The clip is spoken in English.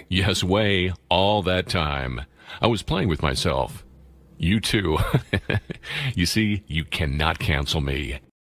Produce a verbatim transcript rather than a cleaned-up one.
Yes, way, all that time. I was playing with myself. You too. You see, you cannot cancel me.